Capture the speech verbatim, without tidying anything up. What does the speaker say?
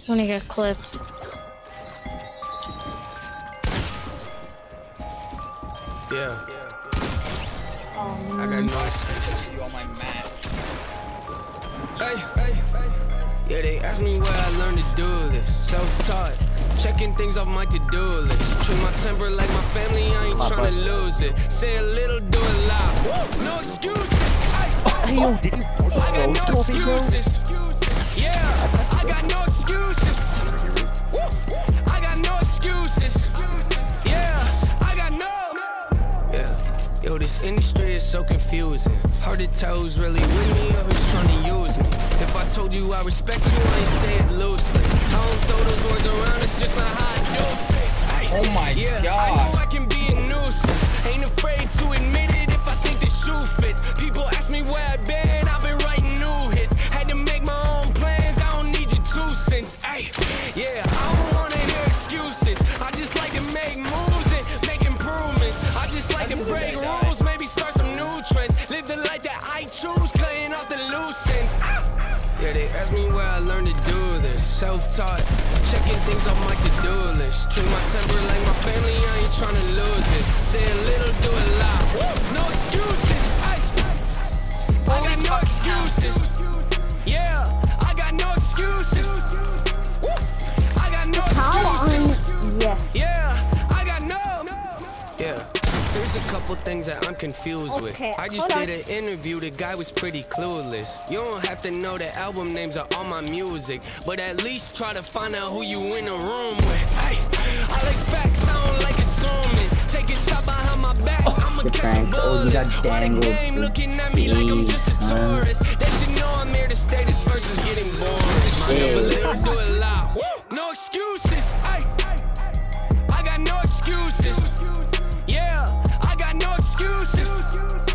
When I get clipped. Yeah. Oh, I got no excuses. You on my mat. Hey, hey, hey. Yeah, they asked me where I learned to do this. Self-taught, checking things off my to-do list. Treat my temper like my family, I ain't trying to lose it. Say a little, do a lot. Woo! No excuses. Hey, yo, did you I got no excuses. Yeah, I got no excuses. Woo! I got no excuses. Yeah, I got no. Yeah, yo, this industry is so confusing. Hard to tell who's really with me or who's trying to use me. If I told you I respect you, I ain't say it loosely. I don't throw those words around, it's just not how I do things. Oh my yeah, god. I know I can be a nuisance. Ain't afraid to admit it if I think the shoe fits. People ask me where I've been, I've been writing new hits. Had to make my own plans, I don't need your two cents. Ay, yeah, I don't wanna hear excuses. I just like to make moves and make improvements. I just like to break rules, maybe start some new trends. Live the life that I choose, cutting off the loose ends. Ah! Yeah, they asked me where I learned to do this. Self-taught, checking things off my to-do list. Treat my temper like my family, I ain't trying to lose it. Say a little, do a lot. Woo! No excuses. Ay. I got no excuses. Yeah, I got no excuses. Woo! I got no excuses. Yes. Yeah, I got no. Yeah. There's a couple things that I'm confused Okay, with. I just hold did an interview, the guy was pretty clueless. You don't have to know the album names of all my music, but at least try to find out who you in the room with. Ay, I like facts, I don't like assuming. Take a shot behind my back, I'ma the catch pranks. some Oh, you bullets. got Why the dangled. game looking at me like I'm just a Jeez, son. tourist? They should know I'm here to stay, this verse is getting boring. My Shit. double lyrics do a lot. Woo! No excuses. Ay, I got no excuses. Yeah, I got no excuses.